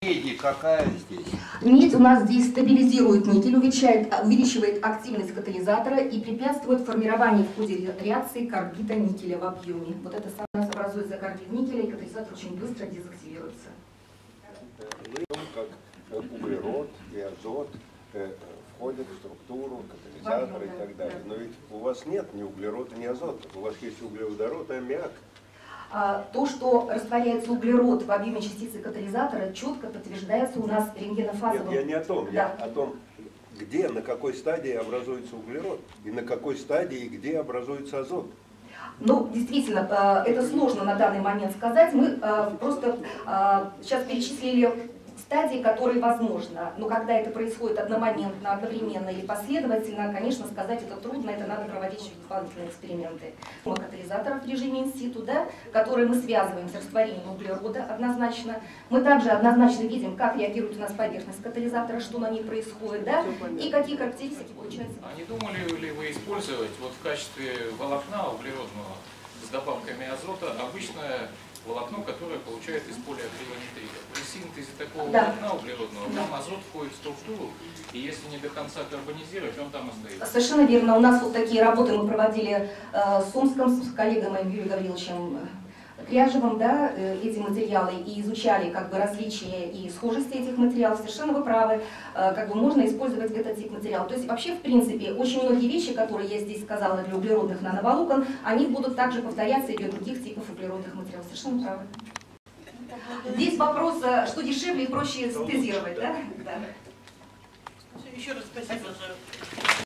Медь какая здесь? Медь у нас здесь стабилизирует никель, увеличивает активность катализатора и препятствует формированию в ходе реакции карбида никеля в объеме. Вот это самое образуется карбид никеля, и катализатор очень быстро дезактивируется. Как углерод и азот входят в структуру катализатора и так далее. Но ведь у вас нет ни углерода, ни азота. У вас есть углеводород и аммиак. То, что растворяется углерод в объеме частицы катализатора, четко подтверждается у нас рентгенофазовым. Нет, я не о том. Да. Я о том, где, на какой стадии образуется углерод, и на какой стадии и где образуется азот. Ну, действительно, это сложно на данный момент сказать. Мы просто сейчас перечислили стадии, которые возможно. Но когда это происходит одномоментно, одновременно или последовательно, конечно, сказать это трудно, это надо проводить еще дополнительные эксперименты. Катализаторов в режиме инситу, да, которые мы связываем с растворением углерода однозначно. Мы также однозначно видим, как реагирует у нас поверхность катализатора, что на ней происходит, да, и какие характеристики получаются. А не думали ли вы использовать вот в качестве волокна углеродного с добавками азота обычное волокно, которое получает из полиакрилонитрида? При синтезе такого волокна углеродного там азот входит в структуру, и если не до конца карбонизировать, он там остается. Совершенно верно. У нас вот такие работы мы проводили с Омском, с коллегой моим Юрием Гавриловичем Кряжевым, да, эти материалы, и изучали как бы различия и схожести этих материалов. Совершенно вы правы, как бы можно использовать этот тип материала. То есть вообще, в принципе, очень многие вещи, которые я здесь сказала для углеродных нановолокон, они будут также повторяться и для других типов углеродных материалов. Совершенно правы. Здесь вопрос, что дешевле и проще синтезировать, да? Еще раз спасибо за